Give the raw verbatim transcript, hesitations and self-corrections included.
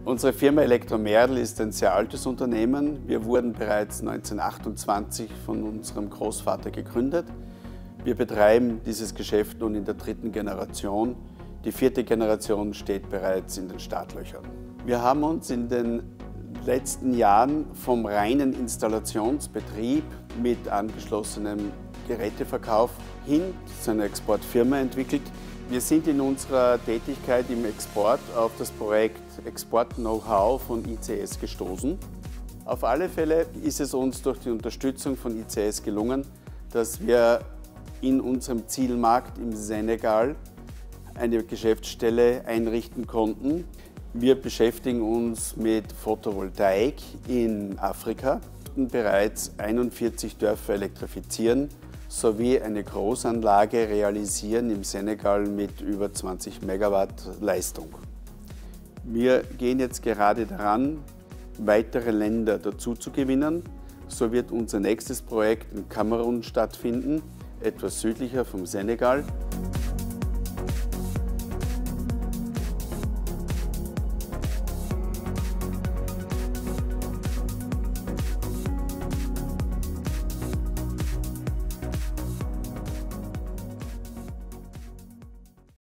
Unsere Firma Elektro-Merdl ist ein sehr altes Unternehmen. Wir wurden bereits neunzehnhundertachtundzwanzig von unserem Großvater gegründet. Wir betreiben dieses Geschäft nun in der dritten Generation. Die vierte Generation steht bereits in den Startlöchern. Wir haben uns in den letzten Jahren vom reinen Installationsbetrieb mit angeschlossenem Geräteverkauf hin zu einer Exportfirma entwickelt. Wir sind in unserer Tätigkeit im Export auf das Projekt Export-Know-how von I C S gestoßen. Auf alle Fälle ist es uns durch die Unterstützung von I C S gelungen, dass wir in unserem Zielmarkt im Senegal eine Geschäftsstelle einrichten konnten. Wir beschäftigen uns mit Photovoltaik in Afrika, bereits einundvierzig Dörfer elektrifizieren sowie eine Großanlage realisieren im Senegal mit über zwanzig Megawatt Leistung. Wir gehen jetzt gerade daran, weitere Länder dazu zu gewinnen. So wird unser nächstes Projekt in Kamerun stattfinden, etwas südlicher vom Senegal.